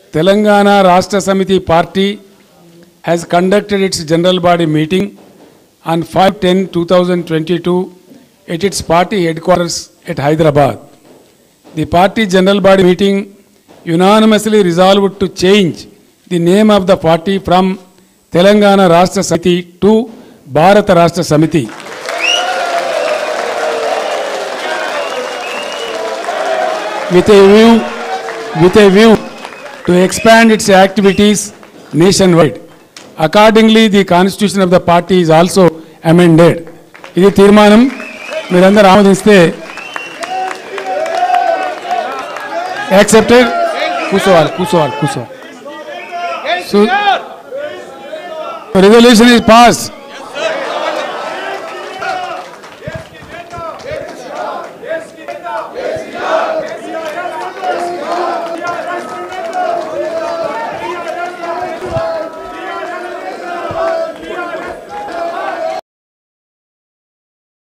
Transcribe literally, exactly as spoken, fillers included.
Telangana Rashtra Samiti Party has conducted its general body meeting on five ten two thousand twenty-two at its party headquarters at Hyderabad. The party general body meeting unanimously resolved to change the name of the party from Telangana Rashtra Samiti to Bharata Rashtra Samiti. With a view, with a view to expand its activities nationwide. Accordingly, the constitution of the party is also amended. ఇది తీర్మానం మీరందరూ ఆమోదిస్తే accepted. కూర్చోవాలి కూర్చోవాలి కూర్చోవాలి. So resolution is passed.